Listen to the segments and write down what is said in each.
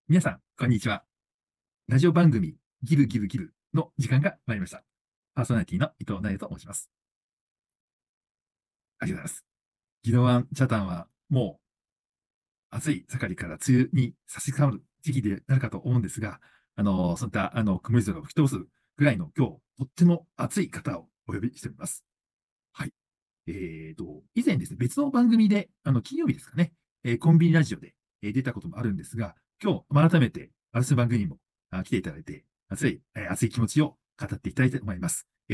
皆さん、こんにちは。ラジオ番組、ギルギルギルの時間が参りました。パーソナリティの伊藤直也と申します。ありがとうございます。ギノワンチャタンは、もう暑い盛りから梅雨に差し掛かる時期でなるかと思うんですが、そういった、曇り空を吹き飛ばすぐらいの今日、とっても暑い方をお呼びしております。はい。以前ですね、別の番組で、金曜日ですかね、コンビニラジオで、出たこともあるんですが、今日、改めて、私の番組にも来ていただいて、熱い気持ちを語っていただきたいと思います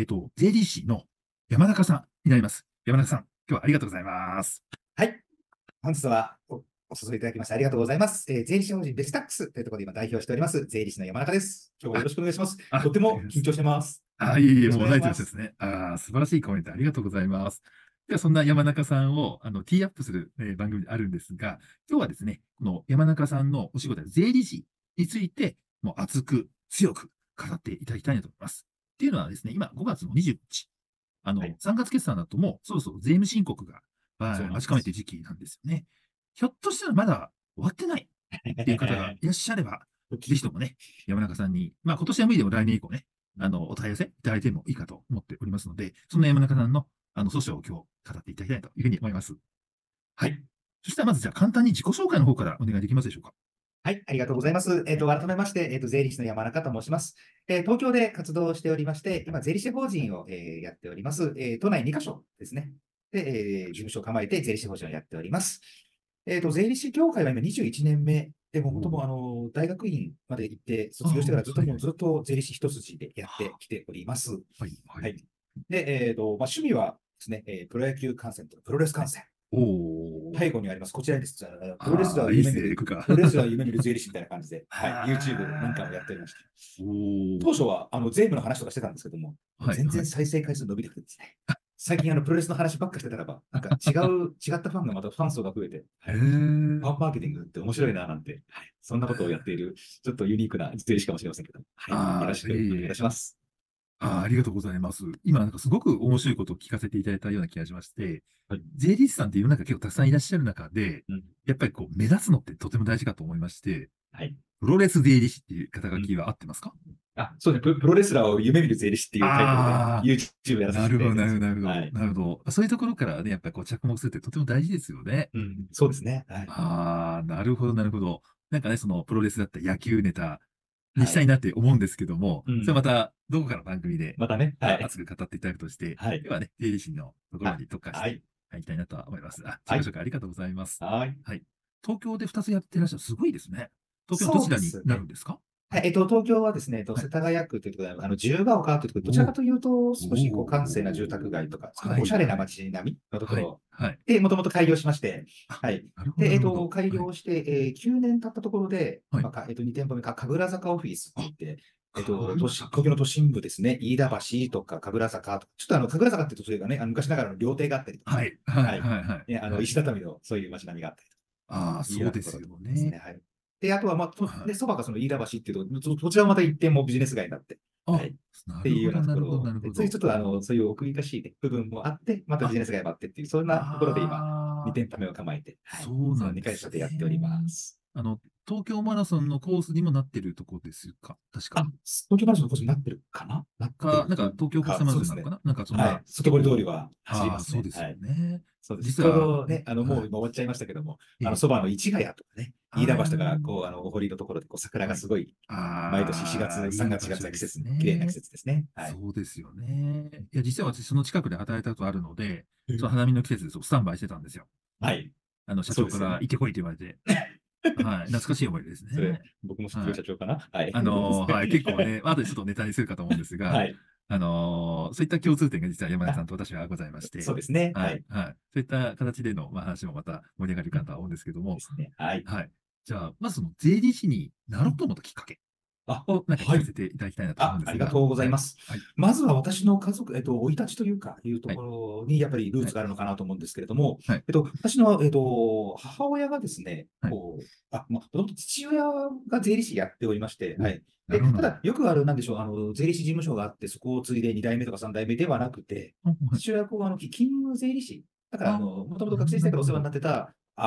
。JDC の山中さんになります。山中さん、今日はありがとうございます。 はい。本日はお誘いいただきましてありがとうございます。税理士法人ベスタックスというところで今代表しております、税理士の山中です。今日はよろしくお願いします。とても緊張してます。 いえいえ、 よろしくおもう願いします。 ナイスですね。素晴らしいコメントありがとうございます。では、そんな山中さんをティーアップする、番組であるんですが、今日はですね、この山中さんのお仕事、税理士について、もう熱く、強く語っていただきたいなと思います。っていうのはですね、今5月の29日、 はい。 3月決算だともうそろそろ税務申告が、待ち構えていそうなんです。 る時期なんですよね。ひょっとしたらまだ終わってないっていう方がいらっしゃれば、ぜひともね、山中さんに、今年は無理でも来年以降ね、お問い合わせいただいてもいいかと思っておりますので、そんな山中さんの、訴訟を今日語っていただきたいというふうに思います。はい。そしたらまずじゃあ簡単に自己紹介の方からお願いできますでしょうか。 はい、ありがとうございます。改めまして、税理士の山中と申します。東京で活動しておりまして、今、税理士法人を、やっております。都内2カ所ですね。で、事務所を構えて税理士法人をやっております。税理士業界は今21年目で、もともと大学院まで行って卒業してからずっとはいはい。 もうずっと税理士一筋でやってきております。 はい、はい、 はい。で、趣味はですね、プロ野球観戦とプロレスはい。 観戦。 おー。 背後にあります。こちらにです。プロレスラーをいいっすね、 夢見る、 行くか。 プロレスラーを夢見る税理士みたいな感じで、はい、YouTube なんかもやっておりまして。 おー。 当初は税務の話とかしてたんですけども、 はい、 全然はい。 再生回数伸びなくてですね。最近プロレスの話ばっかしてたらば、なんか違ったファンがまたファン層が増えて、 へはい、 ー。 ファンマーケティングって面白いななんて、はい、そんなことをやっている、ちょっとユニークな税理士かもしれませんけど、はい、よろしいえくお願いいたいえ。 します。 ありがとうございます。今なんかすごく面白いことを聞かせていただいたような気がしまして、 はい。 税理士さんって世の中結構たくさんいらっしゃる中で、 うん。 やっぱりこう目立つのってとても大事かと思いまして、 はい。 プロレス税理士っていう肩書うん。 きは合ってますか？ あ、そうですね。プロレスラーを夢見る税理士っていうタイトルであ YouTube やらさなるほど、 せていただいてるんですよ。 なるほど、なるほど、 はい。 なるほど。そういうところからね、やっぱりこう着目するってとても大事ですよね。 うん、そうですね。はい。 なるほど、なるほど。なんかね、そのプロレスだったり野球ネタにはい。 したいなって思うんですけども、 うん。 それまたどこかの番組でまたね。はい。 熱く語っていただくとして、 はい。 今日はね、税理士のところに特化してはい。 いきたいなと思います。 はい。 自己紹介ありがとうございます。 はい。 はい。東京で2つやってらっしゃる。すごいですね。東京のどそうちらにですね。 なるんですか？ はい。 はい。 東京はですね、 はい。 世田谷区というところで、自由が丘というところで、どちらかおというと、少しこう、閑静な住宅街とか、 お。 少しおしゃれなはいはい。 街並みのとこはい。 ろはい。 で、もともと開業しまして、 あ、 はい。 なるほど、 で、 なるほど。 開はい。 業して、9年経ったところで、 はい。 今か、2店舗目か、神楽坂オフィスってあ、 言って、 神楽坂。 東京の都心部ですね、飯田橋とか神楽坂とか、ちょっと神楽坂っていうと、それがね、昔ながらの料亭があったりとかですね、 はい。はい。 はい。 はい。はい。 ね、 はい。 石畳のそういう街並みがあったりとか。いうよそうですうなところとですね。 よね。 はい。で、あとは、で、 はい。 そばがその飯田橋っていうと、そちらもまた一点もビジネス街になって、はあ、 い。っていうようななるほど、なるほど、なところで、 るほど。 ついちょっとそういう奥ゆかしい、ね、部分もあって、またビあ、 ジネス街もあってっていう、そんなところで今、2 ああ、 店舗目を構えて、はい。 そうそのなんです 2回所でやっておりまね。 す。 東京マラソンのコースにもなってるとこですか確か。 東京マラソンのコースになってるかな、なってなんかる東京国際マラそうですね。 ソンなのかななんかそんはい。 な、 外堀通り結構、 は走りますね。 そうですよはい。 ね。 そうです。ちょう実は、 どね、もうはい。 今終わっちゃいましたけども、 ええ、 そばの市ヶ谷とかね、飯田橋とか、こう、 あお堀のところで、こう、桜はい。 がすごい、毎年4月、3月、4 いい場所月は季節、 です綺麗な季ね。 節ですね。はい。 そうですよね。いや、実は私その近くで働いたことあるので、そのうん。 花見の季節でそうスタンバイしてたんですよ。 はい。 社長からそうですよね。 行ってこいって言われて、はい。懐かしい思い出ですそれ、 ね。 僕も知ってるはい。 社長かな。はい。 はい。結構ね、後でちょっとネタにするかと思うんですが、 はい。 そういった共通点が実は山中さあ、 んと私はございまして、 そうですね。ははい。 い。 はい。そういった形での、話もまた盛り上がるうんかとは思うんですけども、 ですね。はい。 はい。じゃあ、まずその税理士になろうと思ったきっかけをなんか聞はい。 かせていただきたいなと思うんですが、 ありがとうございはい。 ます。 はい。 まずは私の家族、生い立ちというか、いうとはい。 ころにやっぱりルーはい。 ツがあるのかなと思うんですけれども、 はい。 私の、母親がですね、 はい。 こう、もともと父親が税理士やっておりまして、はお、 い。で、 なるほど、なるほただ、よくある、なんでしょう、税理士事務所があって、そこを継いで2代目とか3代目ではなくて、 ど。はい。 父親は、勤務税理士。だから、 ああ、 もともとなるほど、 学生時代からお世話になるほど。 なってた、 はい。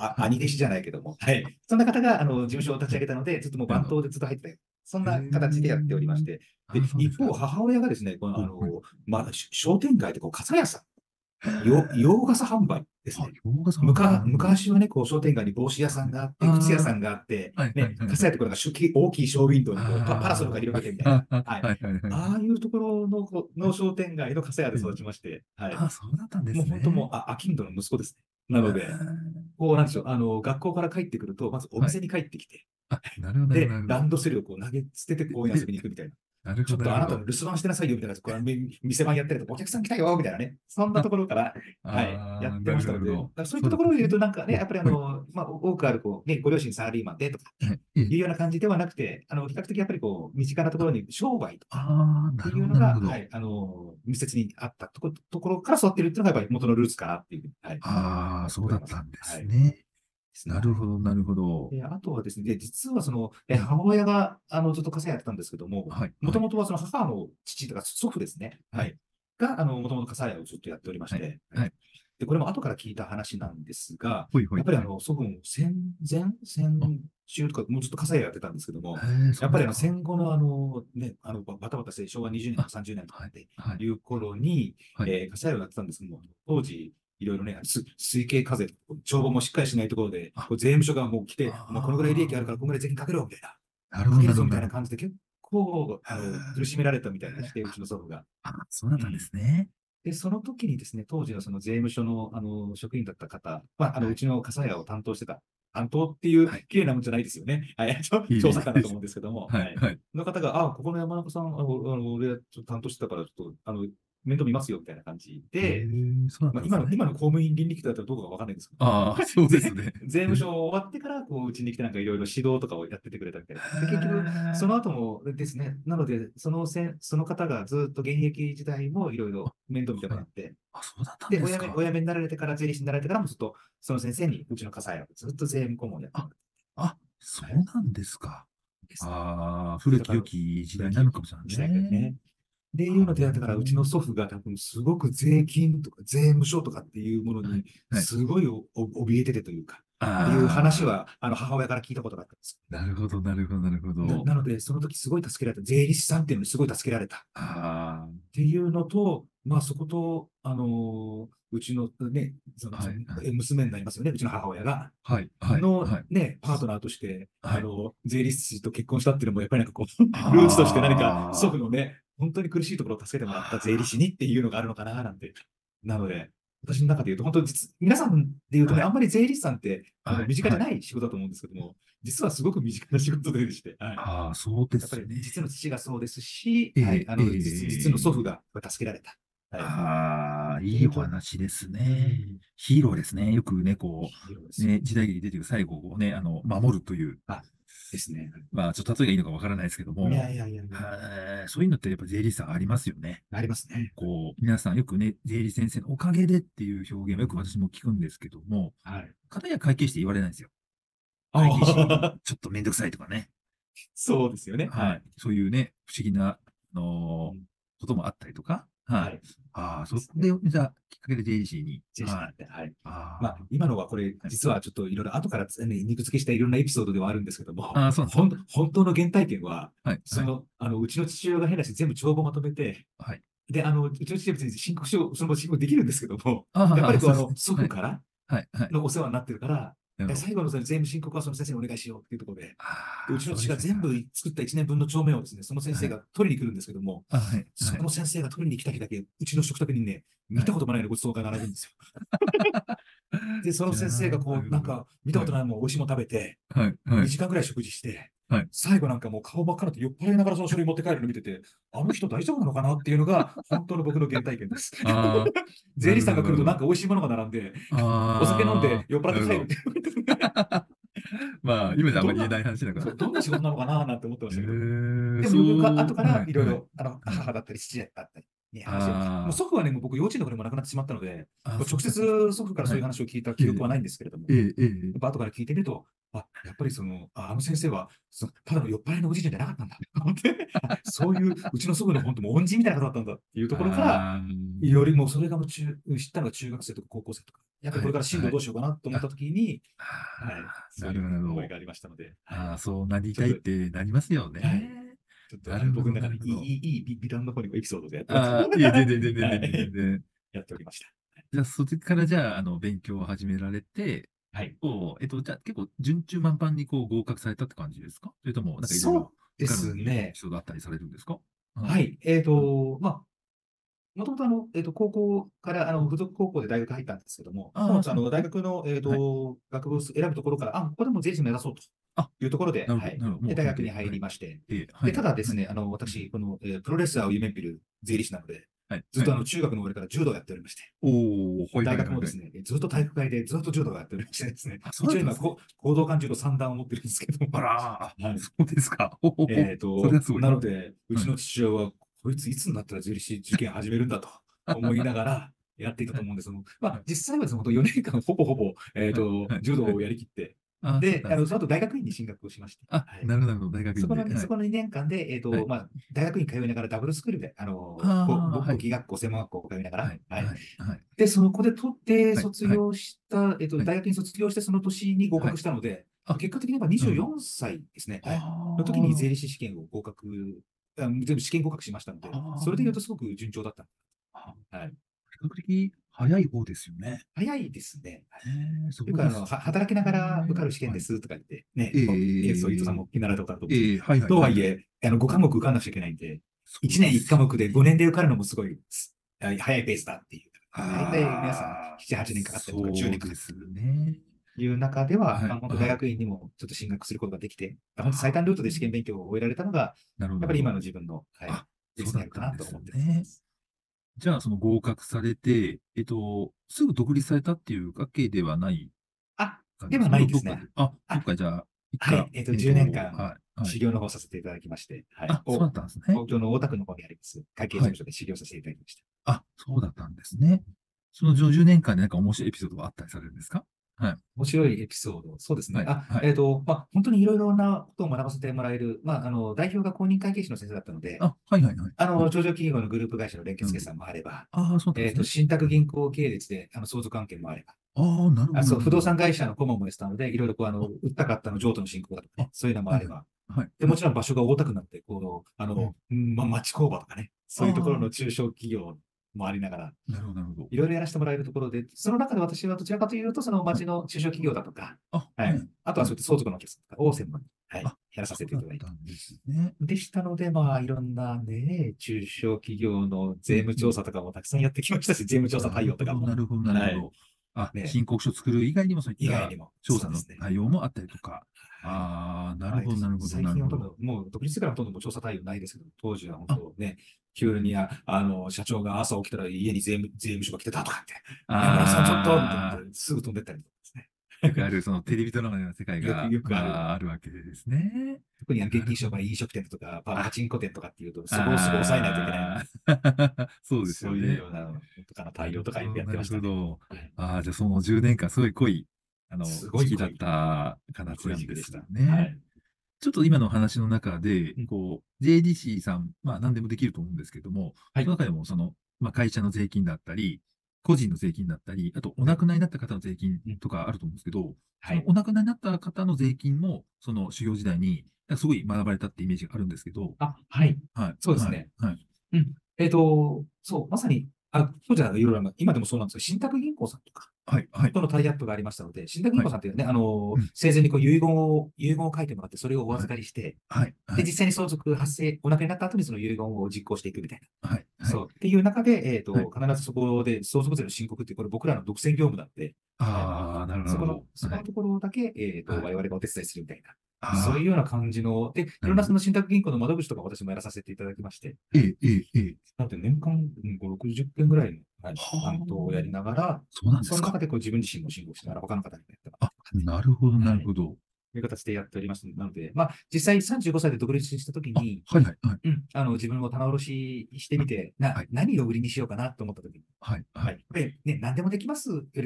兄弟子じゃないけども、はい。そんな方が、事務所を立ち上げたので、ずっともう番頭でずっと入ってたよ。そんな形でやっておりまして。で、一方、母親がですね、この、商店街でこう、傘屋さん、洋傘販売ですね。昔はね、こう、商店街に帽子屋さんがあって、靴屋さんがあって、ね、傘屋ってこれが大きいショーウィンドウにこうパラソルが広げてみたいな。はい。ああいうところの商店街の傘屋で育ちまして、はい。 そうだったんですね。 もう本当もう、アキンドの息子ですね。なので、こうなんでしょう、学校から帰ってくると、まずお店に帰ってきて、 なるほど、 で、ランドセルをこう投げ捨てて公園遊びに行くみたいな。 なるほど。 ちょっとあなたの留守番してなさいよみたいな、これ店番やってるとお客さん来たよみたいなね。そんなところから、はい、やってましたので、そういったところを言うとなんかね、やっぱり多くあるこう、ね、ご両親サラリーマンでとか、いうような感じではなくて、比較的やっぱりこう、身近なところに商売とか、っていうのが、はい、密接にあったところから育っているっていうのがやっぱり元のルーツかなっていう。はい。 そうだったんですね。なるほど、なるほど。 あとはですね、実は母親が、ずっと傘屋やってたんですけども、もともとはその母の父とか祖父ですね、はい。が、もともと傘屋をずっとやっておりまして、で、これも後から聞いた話なんですが、やっぱり祖父も戦中とか、もうずっと傘屋やってたんですけども、やっぱり戦後のバタバタして昭和20年とか30年とかっていう頃に、傘屋をやってたんですけども、当時、いろいろね、水系課税、帳簿もしっかりしないところで、税務署がもう来て、このぐらい利益あるから、このぐらい税金かけろみたいな。かけるぞみたいな感じで、結構、苦しめられたみたいでして、うちの祖父が。 そうだったんですね。 で、その時にですね、当時のその税務署の、職員だった方、うちの傘屋を担当してた、担当っていう綺麗なもんじゃないですよね。はい。調査官だと思うんですけども、はい。の方が、ここの山中さん、俺担当してたから、ちょっと、面倒見ますよみたいな感じで、今の公務員倫理規定だったらどうかわかんないんですけど、 そうですね。 税務署終わってから、こう、うちに来てなんかいろいろ指導とかをやっててくれたみたいな。で、結局、その後もですね、なので、その方がずっと現役時代もいろいろ面倒見てもらって、で、お辞めになられてから、税理士になられてからもずっと、その先生にうちの笠屋をずっと税務顧問やってもらって。 そうなんですか。古き良き時代なのかもしれないね。 っていうので、だからうちの祖父が多分すごく税金とか税務署とかっていうものにすごい怯えててというか、っていう話は母親から聞いたことがあったんです。 なるほど、なるほど、なるほど。 なので、その時すごい助けられた。税理士さんっていうのにすごい助けられた。っていうのと、そこと、うちのね、娘になりますよね、うちの母親が。のね、パートナーとして、税理士と結婚したっていうのも、やっぱりなんかこう、ルーツとして何か祖父のね、本当に苦しいところを助けてもらった税理士にっていうのがあるのかな、なんて。なので、私の中で言うと、本当皆さんで言うとね、あんまり税理士さんって、身近じゃない仕事だと思うんですけども、実はすごく身近な仕事でして、 そうですね。 やっぱり実の父がそうですし、実の祖父が助けられた。 いいお話ですね。ヒーローですね。よくね、こう、ね、時代劇に出てくる最後をね、守るという。 ですね。 ちょっと例えがいいのかわからないですけども、そういうのってやっぱ税理士さんありますよね。 ありますね。 こう、皆さんよくね、税理士先生のおかげでっていう表現はよく私も聞くんですけども、片や会計士って言われないんですよ。会計士、ちょっとめんどくさいとかね。 そうですよね。 そういうね、不思議な、こともあったりとか。それで、じゃあ、きっかけで税理士に。 今のはこれ、実はちょっといろいろ後から肉付けしたいろんなエピソードではあるんですけども、本当の原体験は、うちの父親が変なし全部帳簿まとめて、で、うちの父は別に申告書、その申告できるんですけども、やっぱり祖父からのお世話になってるから、最後の税務申告はその先生にお願いしようっていうところで、うちの父が全部作った1年分の帳面をですね、その先生が取りに来るんですけども、その先生が取りに来た日だけ、うちの食卓にね、見たこともないのごちそうが並ぶんですよ。で、その先生がこう、なんか、見たことないもん、美味しいもん食べて、2時間ぐらい食事して、最後なんかもう顔ばっかりって酔っ払いながらその書類持って帰るの見てて、あの人大丈夫なのかなっていうのが、本当の僕の原体験です。税理士さんが来るとなんか美味しいものが並んで、お酒飲んで酔っ払って帰るって言って今じゃあんまり言えない話だから。 どんな仕事なのかななんて思ってましたけど。でもよく後からいろいろ、母だったり父だったりに話を。もう祖父はね、もう僕幼稚園の頃にも亡くなってしまったので、直接祖父からそういう話を聞いた記憶はないんですけれども、やっぱ後から聞いてみると、 やっぱりあの先生は、ただの酔っ払いのおじいちゃんじゃなかったんだと思って、そういう、うちの祖母の本当も恩人みたいな方だったんだっていうところから、 ああ、 よりもそれが知ったのが中学生とか高校生とか、やっぱりこれから進路はい。 どうしようかなと思っあ、 たときに、 あはい、そうなるいうほど。 思いがありましたので、はい。 ああ、そうなりちょっと、 たいってなりますよはい。 ね。 ちょっとなるほど、 僕の中でなるほど。 いい美談の方にもエピソードでやってます。 ああ、いえ、全然、全然、 は全然、全い。 然。 やっておりました。 じゃあ、それからじゃあ、勉強を始められて、 はい。 じゃあ結構順中満帆にこう合格されたって感じですか？それとも、なんかいろいそうろで受かるのにエピすね。 ソードあったりされるんですか？はい。 はい。まあ、もともと高校から、付属高校で大学入ったんですけども、もう、 ああ、そうなんですね。 大学の、 はい。 学部を選ぶところから、ここでも税理士目指そうとあ、 いうところで、 なるほど、 はい。 なるほど。 で、 もう、それで、 大学に入はい。 りまして、 はで、 い、はい。 ただですね、 うん、 私、プロレスラーを夢見る税理士なので、 はい、 ずっはい。 と中学の終わりから柔道をやっておりまして、 おー、はい、 大はい、はい、はい。 学もですね、ずっと体育会でずっと柔道をやっておりましてですね、 あ、そうだ一応今、 ったんですね。 行動感柔道3段を持ってるんですけども、 あら、あ、 はい。 そうですか。ほほほ。それはすごい。 なので、うはい。 ちの父親は、こいついつになったら税理士受験始めるんだと思いながらやっていたはい、 と思うんですけども、 はい、 実際はですね、本当4年間ほぼほぼ、 はい、はい。はい。 柔道をやりきって、 あ、そうだっで、 たんですね。 その後大学院に進学をしまして、 あ、 はい。 なるほど、なるほど。大学院で。はい。 そこの2年間で、 はい。 大学院通いながらダブルスクールで、 ああ、はい。 簿記学校、専門学校を通いながら、 はい。 はい。 はい。はい。 で、そこで取ってはい。はい。 卒業した、 はい。 大学に卒業してその年に合はい。 格したので、 あ、 結果的にはなるほど。 24歳ですね。はい。の時に税あ理士試験を合格、全部試験合格しましたのあ、 で、それで言うとあすごく順調だった。 あ、あ、 はい。 比較的早い方ですよね。 早いですね。はい。 へえ、そというか、 うです働きながら受かる試験はい。 ですとか言って、ね、 え伊藤さんもえ、 見習ったことあると思うんですけど、 ええ、はいはいはいはい。 とはいえ、5科目受かんなくちゃいけないんで、1年1 そうですよ科目で5年で受かるのもすごい早いペースだっていう。大体皆さんああ、 7、8年かかったりとか10年かかったりそうですね。 いう中では、 はい、 本当大はい。 学院にもちょっと進学することができて、本当最あ短ルートで試験勉強を終えられたのが、 なるほど、なるほど。 やっぱり今の自分の、はい、 あ、 ベーそうだっスにあるかなたんですと思ってます。 ね。じゃあ、その合格されて、すぐ独立されたっていうわけではない感じではですか？どっかで。 ないですね。 どっあ、 かじゃあ、一回、 はい、10年間はい、はい。 修行の方させていただきまして、はい、 そうだったんですね。 東京の大田区の方にあります、会計事はい。 務所で修行させていただきました。 そうだったんですね。その10年間でなんか面白いエピソードはあったりされるんですか？はい、 面白いエピソード。そうですね。 はい、はい。 本当にいろいろなことを学ばせてもらえる、代表が公認会計士の先生だったので、 はい、はい、はい。はい。 上場企業のグループ会社の連なるほど。 結決算もあれば、 そうだったんですね。 信託銀行系列で、相続案件もあれば、 なるほど、なそう、不動産るほど。 会社の顧問もやってたので、いろいろあ、 売ったかったの譲渡の進行だとかね、そういうのもはい、はい。 あれば、 はい、 で、 はい。 もちろん場所が大田区なんで、 うん。 町工場とかね、そういうところあの中小企業もありながら、 なるほど、なるほど。 いろいろやらせてもらえるところで、その中で私はどちらかというと、そのはい。 町の中小企業だとか、ははい、 い。あとははい。 そういった相続のお客さんとかを専門に、はい、やらさせそうだっていただいて。 たんですね。 でしたので、いろんなね、中小企業のうん、 税務うん。 調査とかもたくさんやってきましたし、税務調査なるほど、な対応とかも。 るほど、なるほはい。 ど。 ね、 申告書作る以外にもそういった以外にも、 調査のそうですね。 対応もあったりとか。 はい。 なるほど、なるほど、 最近ほとんど、 なるほど。 もう独立してからほとんどもう調査対応ないですけど、当時は本あ、 当ね、急に社長が朝起きたら家に税務署が来てたとかって、山中さんちょっとみたいなあすぐ飛んでったりとかですね。 よくある、そのテレビドラマのような世界が、 よくある。 あるわけですね。 特に現なるほど。 金商売、飲食店とか、パあ、 チンコ店とかっていうと、そこをすぐ抑えないといけない。 あそうですそういうよね。 ようなのとかのな対応とかよくるほど、なるやってましたね。 ほど。 はい、 じゃあその10年間、すごい濃い、 すご時期だっいた形濃いなんです時期でした。はね。 い。 ちょっと今の話の中で、 うん、 税理士さん、何でもできると思うんですけども、 はい。 その中でも、会社の税金だったり、個人の税金だったり、あと、おはい。 亡くなりになった方の税金うん、 とかあると思うんですけど、 はい。 そのお亡くなりになった方の税金も、その修行時代に、すごい学ばれたってイメージがあるんですけど、 はい。 はい、はい、 そうですね。 はい、 うん。そう、まさに、当時はいろいろ今でもそうなんですけど、信託銀行さんとか、 はい、はい、 とのタイアップがありましたので、信託銀はい、 行さんっていうね、 うん、 生前に遺言を書いてもらって、それをおはい、 預かりして、 はい、はで、 い、 実際に相続発生、お亡くなりになった後にその遺言を実行していくみたいな。 はい、はい、 そう。っていう中で、 はい。 必ずそこで相続税の申告って、これ僕らの独占業務なんで、はい。 なるほど、なるほど。はい、 そこのところだけ、 はい。 我々がお手伝いするみたいな。そういうあような感じの、で、いなるほど。 ろんなその信託銀行の窓口とか私もやらさせていただきまして、はい。 ええ、ええ、ええ。 なので年間5、60件ぐらいの、はい、 は担当をやりあ、 ながら、 そうなんですか。 その中でこう自分自身も申告しながら他の方にもやってもらってとかね。 なるほど、なはい。 るほど。 という形でやっておりますなので、実際35歳で独立したときに、 はい、はい、はい。 自分を棚卸ししてみあて、 はい、 何を売りにしようかなと思ったときに、 はい、はい。 はい。これね、何でもできますよりかは、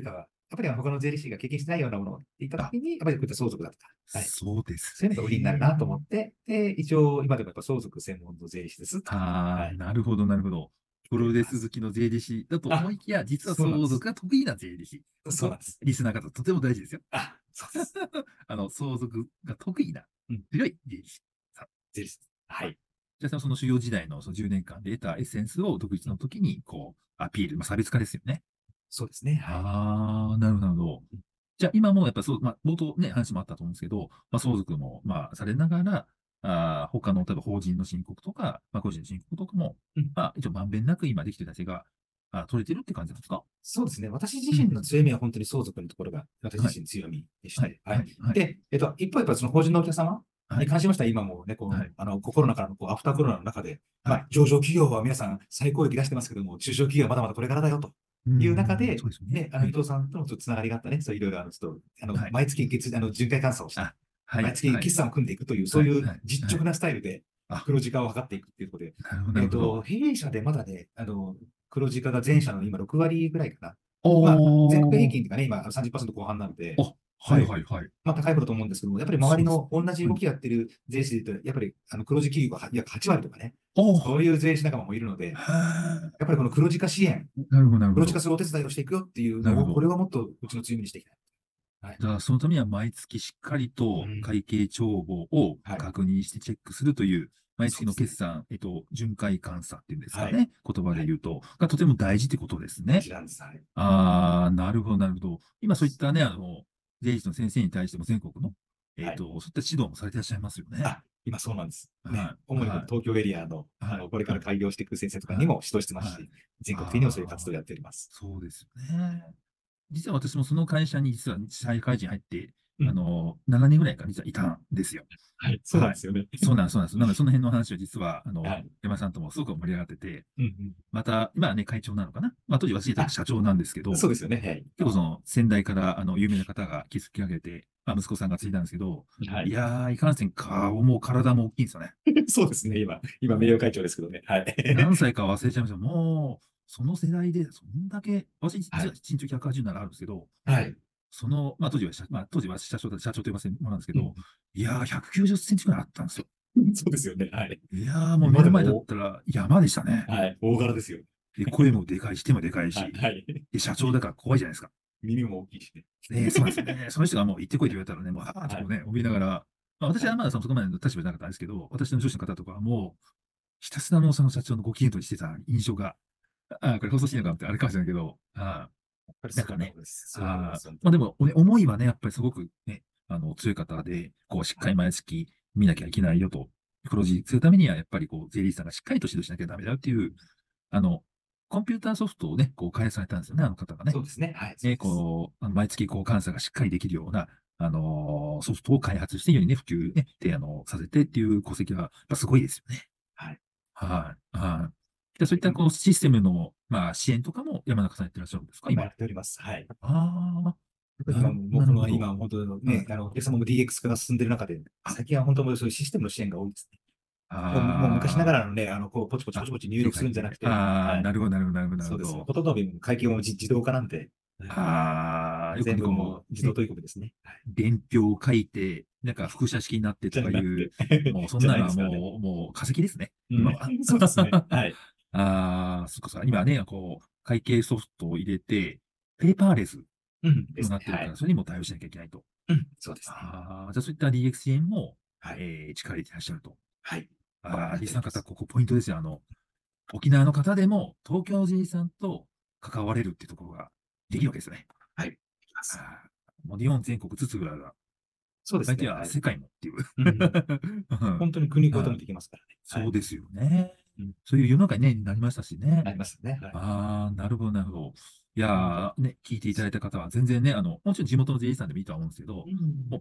っぱり他の税理士が経験してないようなものを言ったとあ、 きに、やっぱりこういった相続だとか、はい。 そうですそういうのが売りになるなと思ね。 って、で、一応、今でもやっぱ相続専門の税理士ですってああ、 はい。 なるほど、なるほど。プ言っロレております。 ス好きの税理士だと思あ、 いきや、実は相そうなんです。 続が得意な税理士。ここ、 そうなんです。 リスナー方とても大事ですよ。 あ、そうです。 相続が得意な、 うん、 強い税理士さん。 税理士。はい。 じゃあ、その修行時代のその10年間で得たエッセンスを独立うん、 の時に、こう、アピール、差別化ですよね。 そうですね。はい。 ああ、なるほど、なるほど。 うん、 じゃあ、今もやっぱそう、冒頭ね、話もあったと思うんですけど、相続も、されながら、他の、例えば法人の申告とか、個人の申告とかも、 うん、 一応まんべんなく今できてる体制が、取れてるって感じなんですか？ そうですね。私自うんうん。 身の強みは本当に相続のところが、私はい、 自身強みでしはい、 て、ははい、 い。 はい、 で、一方、やっぱその法人のお客様はい、 に関しましては、今もね、こう、 はい、 コロナからのアフターコロナの中で、 はい。 上場企業は皆さん最高益出してますけども、中小企業はまだまだこれからだよとうん、 いう中で、 そうですよね。 ね、 はい、 伊藤さんとのちょっとつながりがあったね、そういろいろはい。 毎月巡回監査をして、 あ、はい、 毎月はい、 決算を組んでいくという、そはい、 ういうはい、はい。 実直なスタイルであ、 黒字化を図っていくっていうことで、 なるほど、なるほど。 弊社でまだね、黒字化が全社の今6割ぐらいかな。まあ、全国平おー、 均とかね、今30%後半なので、 あ、はい、 はい。 はい、はい。 まあ、高い方だと思うんですけども、やっぱり周りそうです。 の同じはい。 動きやってる税理士で言うと、やっぱり黒字企業が約8割とかね、 おー、 そういう税理士仲間もいるので、 はやっぱりこの黒字化支援、 い。なるほど、なるほど。 黒字化するお手伝いをしていくよっていうのを、こなるほど。 れはもっとうちの強みにしていきたい。はい。 じゃあ、そのためには毎月しっかりとうん。 会計帳簿をはい。 確認してチェックするという、毎月のそうですね。 決算、巡回監査っていうんですかはい。 ね。言葉はい。 で言うと、がとても大事ってことですね。 大事なんです。はい。 ああ、なるほど、なるほど。今そういったね、税理士の先生に対しても全国の、 はい。 そういった指導もされていらっしゃいますよね。 あ、今そうなんです。ね。 はい、 主にこのはい、 東京エリアの、 はい、 これからはい、 開業していく先生とかにはい、 も指導してますはい。 し、全国的にもそういう活ああ、 動をやっております。 そうですよね。実は私もその会社に実は社会人入って、 うん。 7年ぐらいか実はいたんですよ。 はい。そうなんはい。 ですよね。 そうなんです、そうなんです。なので、その辺の話を実は、 はい。 山田さんともすごく盛り上がってて、 うんうん。 また、今はね、会長なのかな。当時私たあ、 社長なんですけど、 そうですよね。はい。 結構その、先代から、有名な方が築き上げて、息子さんが継いだんですけど、 はい。 いやー、いかんせん顔も体も大きいんですよね。 そうですね。今、名誉も会長ですけどね。はい。 う、何歳か忘れちゃいました。もう、その世代で、そんだけ、私、実ははい。 身長180ならあるんですけど、 はい。 当時は社長と言わせてもらうんですけうん。 ど、いやー、190センチぐらいあったんですよ。 そうですよね。はい。 いやー、もう目の前だっ今でも、 たら山でしたね。 はい。大柄ですよ。 で、声もでかいし、手もでかいはい。 し、 はい。 で、社長だから怖いじゃないですか。 耳も大きいしね。 ね、そうなんですよね。その人がもう行ってこいって言われたらね、もう、はーってはい。 こうね、怯えながら、私はい。 はまだそこまでの立場じゃなかったんですけど、私の上司の方とかはもう、ひたすらのその社長のご機嫌取りしてた印象が、これ放送していいのかなってあれかもしれないけど、 やっぱりすごかったこなんかね、 とです。そう思います。本当に。 でも、思いはね、やっぱりすごくね、強い方で、こう、しっかり毎月見なきゃいけないよと、黒字するためには、やっぱりこう、税理士さんがしっかりと指導しなきゃダメだっていう、あの、コンピューターソフトをね、こう、開発されたんですよね、あの方がね。 そうですね。はい。そうね、 です。 こう、毎月こう、監査がしっかりできるような、ソフトを開発して、よりね、普及ね、させてっていう功績は、やっぱすごいですよね。 はい。 はい。はい。で、そういった今、 こう、システムの、支援とかも山中さんやってらっしゃるんですか、 今や今？ っております。はい。 ああ、 今も、もうなるほど。 今、本当ね、 はい。 お客様も DX 化が進んでいる中で、 あ、 最近は本当もうそういうシステムの支援が多いですね。もう昔ながあらのね、こう、ポチポチポチポチ入書力する書いて。 んじゃなくて、はい。 なるほど、なるほど、なるほど、なるそうです。 ほど。 ほとんど会計も自動化なんで、はい。 よくね、 全部もこう、ね、 う自動取り込みですね。はい。 伝票を書いて、なんか複写式になってとじゃかいう、 なくてもうそんじゃなのはないですからね。 もう化石ですね、 うん。 今は。 そうですね。はい。 そっかそっか。今ね、こう、会計ソフトを入れて、ペーパーレスにうんですね。 もなってるから、 はい。 それにも対応しなきゃいけないと。 うん。そうですね。 じゃあそういった DX 支援も、 はい。 力入れてらっしゃると。 はい。やっリスナーの方、 ております。 ここポイントですよ。沖縄の方でも東京人さんと関われるっていうところができるわけですよね。 はい。いきます。 もう日本全国津々浦々、 そうですね。 相手ははい。 世界もっていう。 うん。 うん本当に国越えてはいもできますからね。はい。 そうですよね。 うん。 そういう世の中に、ね、なりましたしね。 ありますね。はい。 なるほど、なるほど。いやー、ね、聞いていただいた方は全然ね、もちろん地元の税理士さんでもいいとは思うんですけど、 うん。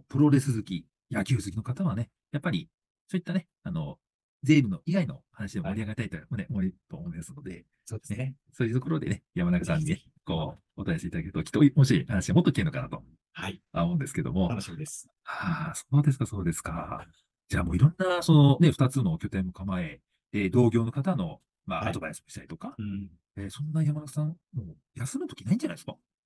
もうプロレス好き、野球好きの方はね、やっぱり、そういったね、税務の以外の話ではい。 盛り上がりたいと、ね、思いますので、ね、 そうですね。 そういうところでね、山中さんにね、 ぜひぜひ。 こう、お答えしていただけると、きっと、もしい話がもっと聞けるのかなとはい。 思うんですけども、 楽しみです。うん。 そうですか、そうですか。じゃあもういろんな、そのね、二つの拠点も構え、同業の方の、 はい。 アドバイスをしたりとか、 うん。 そんな山田さん、もう休むときないんじゃないですか？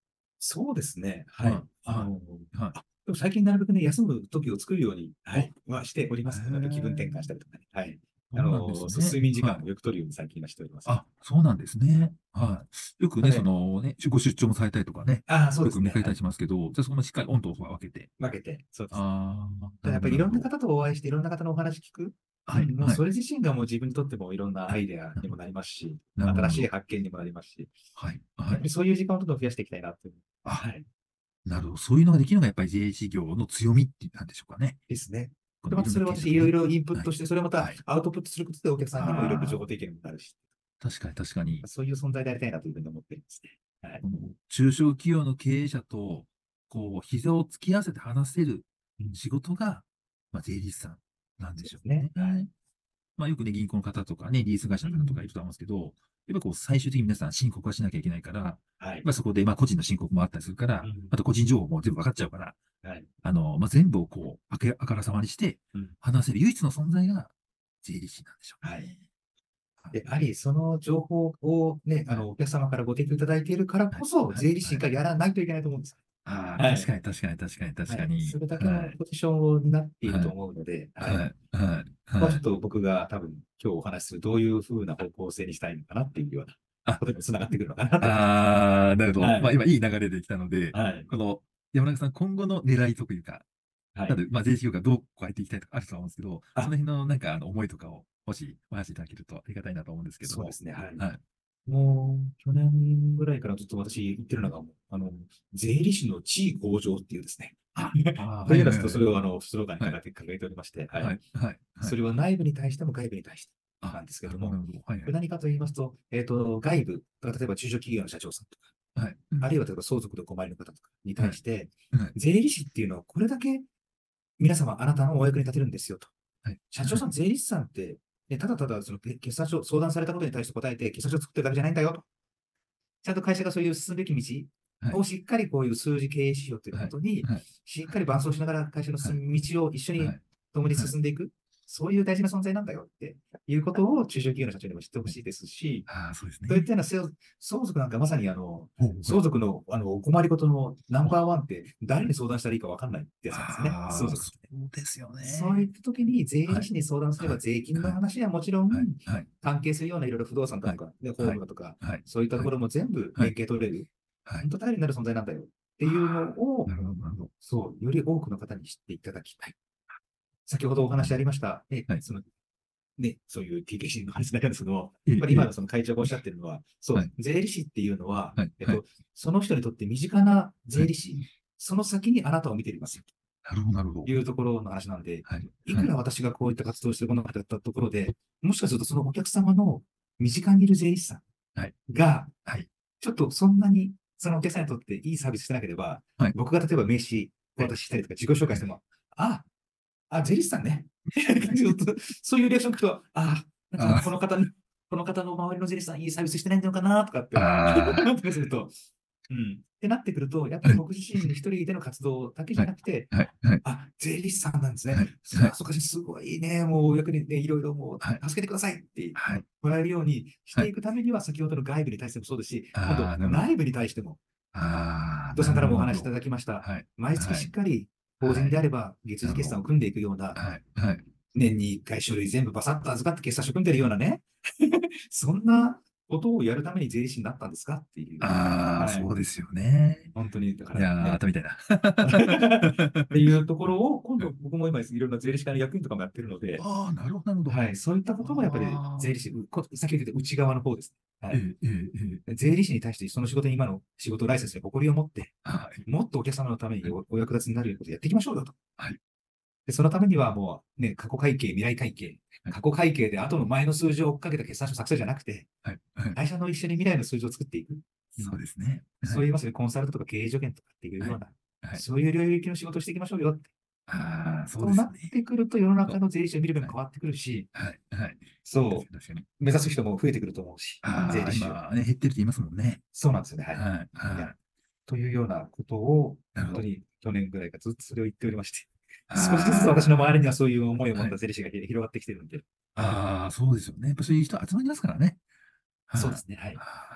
そうですね。ははい、 い。 はい、はい。 でも最近なるべくね、休む時を作るように、はお、 い、はしております。なんか気分転換しへえ、 たりとかね。はい。 そうなんですね。 睡眠時間はい。 もよく取るように最近はしております。 あ、そうなんですね。はい。よくね、そただね、 のね、ご出張もされたりとかね、 ああ、そうですね。 よく見かけたりはい。 しますけど、じゃあそこもしっかりオンとオフは分けて。 分けて、そうです。 ああ、なるほど、 ただやっぱりいろんななるほど。 方とお会いして、いろんな方のお話聞く。うはい、 ん、もうはい。 それ自身がもう自分にとってもいろんなアあ、 イデアにもなりますし、 なるほど、な新しいるほど。 発見にもなりますし、 はい、はい。 やっぱりそういう時間をどんどん増やしていきたいなという。 あ、 はい。 なるほど。そういうのができるのがやっぱり JA 業の強みってなんでしょうかね。 ですね。で、 このいろんなまたそれを経営者とね。 私いろいろインプッはい、 トして、それをまたはい。 アウトプットすることでお客さんにもいろいろ情報ああ、 提供にもなるし、 確かに確かに。 そういう存在でありたいなというふうに思っていますね。はい。 この中小企業の経営者と、こう、膝を突き合わせて話せるうん、 仕事が、まあ、税理士さんなんでそうですね。 しょうね。 はい。 まあ、よくね、銀行の方とかね、リース会社の方とかいると思うんですけど、やっぱこう、最終的に皆さん申告はしなきゃいけないから、 はい。 まあ、そこで、まあ、個人の申告もあったりするから、 うん。 あと個人情報も全部分かっちゃうから、 はい。 まあ、全部をこう、あからさまにしてうん。 話せる唯一の存在が税理士なんでしょうはい。 ね。はいであり、その情報をね、 はいお客様からご提供いただいているからはいこそ、 はい税理士はいがやらないといけないと思うんです。 ああ、 はい。 確かに確かに確かに確はい。 かに。 それだけはい。 のポジションを担っているとはい。 思うので、はい。 はい。はい。 ここはちょっはい。 と僕が多分今日お話しするどういうふうな方向性にしたいのかなっていうようなあ、 ことにもつながってくるのかなと思います。 ああ、なるほど。まあ、 はい。 今いい流れできたので、 はい。 この山中さん、今後の狙いというか、 はい。 なので、まあ、税理士業界どう変えていきたいとかあると思うんですけど、そあ、 の辺のなんか、思いとかを、もしお話しいただけるとありがたいなと思うんですけども。 そうですね。はい。 はい。 もう、去年ぐらいからずっと私言ってるのが、税理士の地位向上っていうですね。 あ、ああ、 というのはちょっはいはいはい。 とそれをスローガンにはい。 掲げておりまして、はい。 はい。はい。はい。 それは内部に対しても外部に対してあ、 なんですけなるほど、 ども、 なるほど。はいはい。 これ何かと言いますと、外部、例えば中小企業の社長さんとか、 はい。うん。 あるいは例えば相続でお困りの方とかにはい。 対して、 はい。 税理士っていうのはこれだけ皆様あなたのお役に立てるんですよと。 はい。 社長さん、税理士さんって、ね、ただただその決算書、相談されたことに対して答えて、決算書を作ってるだけじゃないんだよと。ちゃんと会社がそういう進むべきはい。 道をしっかりこういう数字経営指標というはい。 ことに、 はい。 しっかり伴走しながら会社のはい。 進む道を一緒にはい。 共にはい。 進んでいく。そういう大事な存在なんだよっていうことを中小企業の社長にも知ってほしいですし、 ああ、そうですそういっね。 たような相続なんかまさにほう、はい。 相続のお困りごとのナンあバーワンって誰に相談したらいいか分かんないってやつなんですよね。相ああ、そ続って。 うですよね。 そういった時に税はい。 理士に相談すればはい。 税金のはい。 話はもちろんはい。はい。 関係するようないろいろ不動産だはい。 とか、ね、ホーはい。 ムだとか、 はい。 そういったとはい。 ころも全部連はい。 携取れる、 はい。 本当頼りになる存在なんだよってあいうのあ、 を、 なるほど、なるほど。 そう、より多くの方に知っていただきたい。先ほどおなるほど。 話ありました、 はい。 そのね、そういう TKC の話になるんですけども、やっええ、 ぱり今のええ。 その会長がおっしゃってるのは、そう、 はい。 税理士っていうのは、 はい。はい。 その人にとって身近なはい。 税理士、その先にあなたを見ていますよなるほど、なるほど。 というところの話なんで、 はい。 いくはい。 ら私がこういった活動をしてこなかったところで、もしかするとそのお客様の身近にいる税理士さはい。 んが、 はい。 ちょっとそんなにそのお客さんにとっていいサービスしてなければ、 はい。 僕が例えば名刺をおはい。 渡ししたりとか自己紹介はい。 しても、あ、税理士さんね。ちょっとそういうリアクション聞くと、なんかあこの方の周りの税理士さんいいサービスしてないのかなとかっあ、 て、 あなってすると、うん。ってなってくると、やっぱあ、はい。 り僕自身一人での活動だけじはい。 ゃなくて、 はい。はい。 税理士さんなんですね。 はい。はい。 そうか、すごいね、もう役にね、いろいろもはい。 う助けてくださいってはい。 もらえるようにしてはい。 いくためには、先ほどの外部に対してもそうですし、今度ああ、なるほど。 内部に対しても、 ああ、 伊藤さんなるほど、 からもお話しいたなるほど。 だきました、 はい。 毎月はい。 しっかり法はい。 人であれば月次決算をなるほど。 組んでいくような、 はい。はい。 年に1回書類全部バサッと預かって決算書組んでるようなね、そんなことをやるために税理士になったんですかっていう。 ああ、 はい。 そうですよね。 本当に、だかいやー、 らね、 頭痛いな。 っていうところを、今度僕も今いろんな税理士課の役員とかもやってるので、 ああ、なるほど、なるほど。 はい、そういったこともやっぱりああ、 税理士、先ほど言った内側の方ですね。はい。 ええ、ええ、ええ。 税理士に対してその仕事に今の仕事ライセンスに誇りを持って、 はい。 もっとお客様のためにお役立ちになるようなことをやっていきましょうよと。 はい。 で、そのためにはもうね、過去会計、未来会計、 はい。 過去会計で後の前の数字を追っかけた決算書作成じゃなくて、 はい。はい。 会社の一緒に未来の数字を作っていく。うん、 そうですね。はい。 そう言いますね、コンサルトとか経営助言とかっていうはい。 ような、 はい。 そういう領域の仕事をしていきましょうよって。 ああ、そうそうなっですよね。 てくると世のそう。 中の税理士を見る目もはい。 変わってくるし、 はい。はい。確そかに、確かに。 う、目指す人も増えてくると思うし、税ああ、 理士を。 今ね、減ってるって言いますもんね。 そうなんですよね。はい。 はい。 いや、 はい。 というようなことを、 なるほど。 本当に去年ぐらいからずっとそれを言っておりまして、少しずつ私のあ周りにはそういう思いをあ、はい。 持った税理士が広がってきてるんで、はい。 ああ、そうですよね。やっぱそういう人集まりますからね。はい。 そうですね。はい。 あ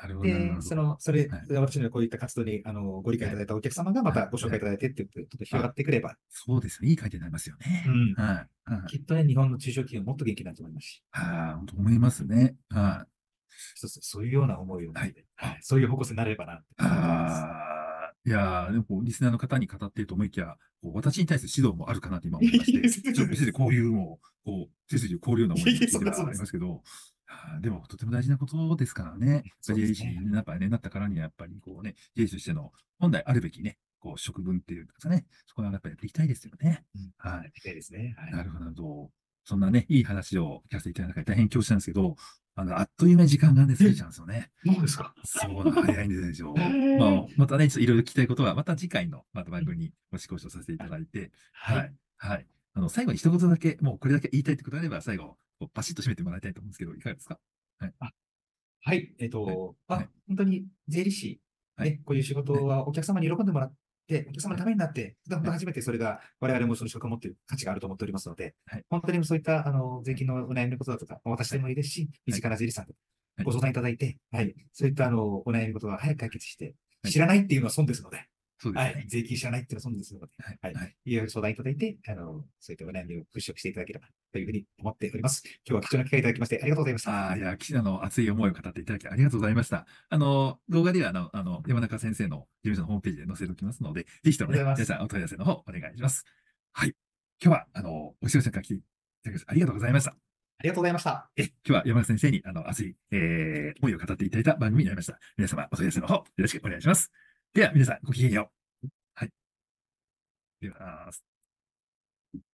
なるほど、なるで、 ほど。はい。 私のこういった活動にご理解いただいたお客様がまはい。 たご紹はい。 介いただいてっていうことで、ちょっと広があ、 ってくれば、 そうですよ。いい回転になりますよね。 うん、 はい。はい。 きっとね、日本の中小企業もっと元気になると思いますし、 ああ、本当思いますね。はい。 一つそういうような思いを持はい。 って、はあ、 い、そういう方向性になれればなって思っております。 いやー、でもこう、リスナーの方に語っていると思いきや、こう私に対する指導もあるかなと今思いまして、ちょっと先生こういうのを、こう、背筋を凍るような思いもいえいえ、 聞いてはあそんなそうです。 りますけど、でもとても大事なことですからね。 そうで j す e 士ね。 になんかね、なったからにはやっぱりこうね、j e 士としての本来あるべきね、こう、職分っていうんですかね、そこはやっぱりやっていきたいですよね。 うん。 はい。 みたいですね。はい。 なるほど、なるほど。そんなね、いい話を聞かせていただいた大変恐縮なんですけど、あっという間に時間がね、過ぎえ、 ちゃうんですよね。 そうですか。 そうな、早いんですよ。まあ、 えまたね、ちょっといろいろ聞きたいことは、また次回の、また番組にご指導させていただいて、 はい。 はい。はい。最後に一言だけ、もうこれだけ言いたいってことであれば、最後、こうバシッと締めてもらいたいと思うんですけど、いかがですか？はい。 あ、はい。 はい。はい。 本当に税理士、 はい。 ね、こういう仕事ね。 はお客様に喜んでもらって、お客様のはい。 ためになって、本はい。 当初めてそれが我々もその職を持っている価値があると思っておりますので、 はい。 本当にそういった税はい。 金のお悩みのことだとか、私はい。 でもいいですし、身はい。 近な税理士さんとはい。 ご相談いただいて、はい。そういったお悩み事は早く解決して、 はい。 知らないっていうのは損ですので、はい。 そうですね。 税金知らないっていうのは損ですので、 はい。 はい。 はい。 いろいろ相談いただいて、そういったお悩みを払拭していただければというふうに思っております。今日は貴重な機会いただきましてありがとうございました。 いや、岸田の熱い思いを語っていただきありがとうございました。動画では、山中先生の事務所のホームページで載せておきますので、ぜひともね、 ありがとうございます。 皆さんお問い合わせの方お願いします。はい。今日は、お仕事から来ていただきましてありがとうございました。 ありがとうございました。 今日は山中先生に、熱い、思いを語っていただいた番組になりました。皆様、お問い合わせの方、よろしくお願いします。では、皆さん、ごきげんよう。はい。では。